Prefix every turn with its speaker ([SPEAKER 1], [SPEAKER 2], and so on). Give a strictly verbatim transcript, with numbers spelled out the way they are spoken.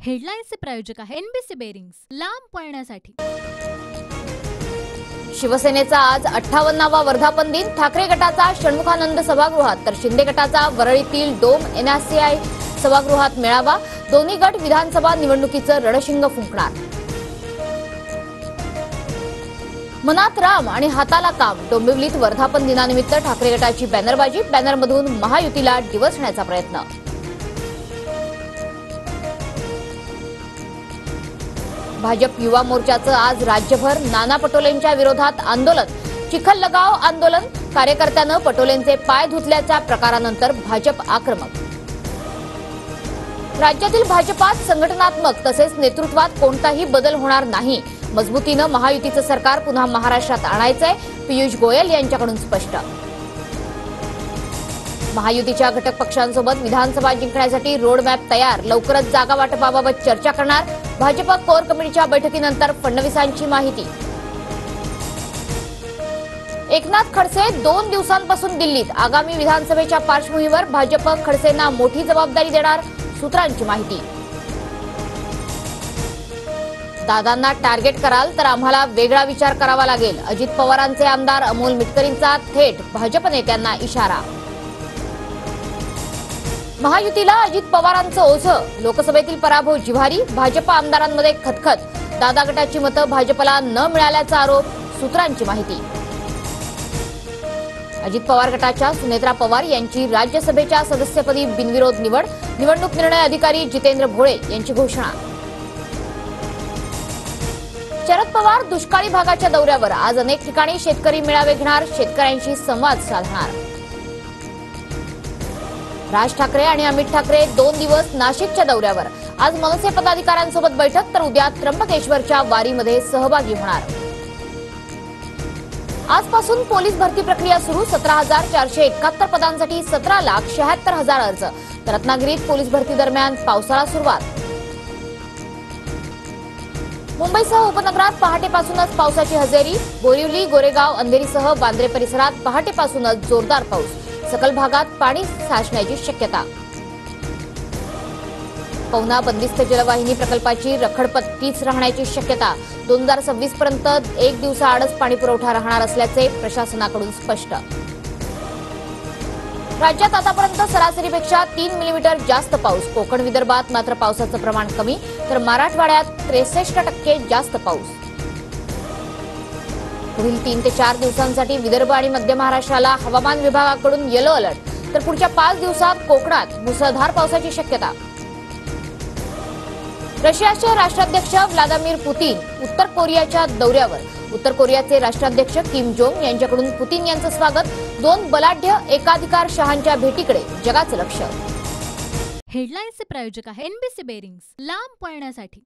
[SPEAKER 1] हेडलाईन्सचे प्रायोजक आहे NBC bearings, लांब पळण्यासाठी।
[SPEAKER 2] शिवसेनेचा आज अठ्ठावन्नावा वर्धापन दिन। ठाकरे गटाचा षण्मुखानंद सभागृहात तर शिंदे गटाचा वरळीतील डोम एनएससीआय सभागृहात मेळावा। दोन्ही गट विधानसभा निवडणुकीचं रणशिंग फुंकणार। मनात राम आणि हाताला काम। डोंबिवलीत वर्धापन दिनानिमित्त ठाकरे गटाची बॅनरबाजी। बॅनरमधून महायुतीला डिवचण्याचा प्रयत्न। भाजप युवा मोर्चाचं आज राज्यभर नाना पटोलेंच्या विरोधात आंदोलन। चिखल लगाव आंदोलन। कार्यकर्त्यानं पटोलेंचे पाय धुतल्याच्या प्रकारानंतर भाजप आक्रमक। राज्यातील भाजपात संघटनात्मक तसेच नेतृत्वात कोणताही बदल होणार नाही। मजबूतीनं महायुतीचं सरकार पुन्हा महाराष्ट्रात आणायचंय, पियुष गोयल यांच्याकडून स्पष्ट। महायुतीच्या घटक पक्षांसोबत विधानसभा जिंकण्यासाठी रोडमॅप तयार। लवकरच जागा वाटपाबाबत चर्चा करणार। भाजप कोर कमिटीच्या बैठकीनंतर फडणवीसांची माहिती। एकनाथ खडसे दोन दिवसांपासून दिल्लीत। आगामी विधानसभेच्या पार्श्वभूमीवर भाजप खडसेंना मोठी जबाबदारी देणार, सूत्रांची माहिती। दादांना टार्गेट कराल तर आम्हाला वेगळा विचार करावा लागेल। अजित पवारांचे आमदार अमोल मिटकरींचा थेट भाजप नेत्यांना इशारा। महायुतीला अजित पवारांचं ओझं। लोकसभेतील पराभव जिव्हारी। भाजप आमदारांमध्ये खतखत। दादा गटाची मतं भाजपला न मिळाल्याचा आरोप, सूत्रांची माहिती। अजित पवार गटाच्या सुनेत्रा पवार यांची राज्यसभेच्या सदस्यपदी बिनविरोध निवड। निवडणूक निर्णय अधिकारी जितेंद्र भोळे यांची घोषणा। शरद पवार दुष्काळी भागाच्या दौऱ्यावर। आज अनेक ठिकाणी शेतकरी मेळावे घेणार, शेतकऱ्यांशी संवाद साधणार। राज ठाकरे आणि अमित ठाकरे दोन दिवस नाशिकच्या दौऱ्यावर। आज मनसे पदाधिकाऱ्यांसोबत बैठक तर उद्या त्र्यंबकेश्वरच्या वारीमध्ये सहभागी होणार। आजपासून पोलीस भरती प्रक्रिया सुरू। सतरा हजार चारशे एकाहत्तर पदांसाठी सतरा लाख शहात्तर हजार अर्ज। तर रत्नागिरीत पोलीस भरती दरम्यान पावसाळा सुरुवात। मुंबईसह उपनगरात पहाटेपासूनच पावसाची हजेरी। बोरिवली, गोरेगाव, अंधेरीसह बांद्रे परिसरात पहाटेपासूनच जोरदार पाऊस। सकल भागात पाणी साचण्याची शक्यता। पवना बंदिस्त जलवाहिनी प्रकल्पाची रखडपट्टीच राहण्याची शक्यता। दोन हजार सव्वीस पर्यंत एक दिवसाआडच पाणी पुरवठा राहणार असल्याचे प्रशासनाकडून स्पष्ट। राज्यात आतापर्यंत सरासरीपेक्षा तीन मिलीमीटर जास्त पाऊस। कोकण विदर्भात मात्र पावसाचं प्रमाण कमी, तर मराठवाड्यात त्रेसष्ट टक्के जास्त पाऊस। पुढील तीन ते चार दिवसांसाठी विदर्भ आणि मध्य महाराष्ट्राला हवामान विभागाकडून येलो अलर्ट। तर पुढच्या पाच दिवसात कोकणात मुसळधार पावसाची शक्यता। रशियाचे राष्ट्राध्यक्ष व्लादिमीर पुतीन उत्तर कोरियाच्या दौऱ्यावर। उत्तर कोरियाचे राष्ट्राध्यक्ष किम जोंग यांच्याकडून पुतीन यांचं स्वागत। दोन बलाढ्य एकाधिकार शहांच्या भेटीकडे जगाचं लक्ष।
[SPEAKER 1] हेडलाईन्सचे प्रायोजक आहे एनबीसी बेरिंग्स, लांब पळण्यासाठी।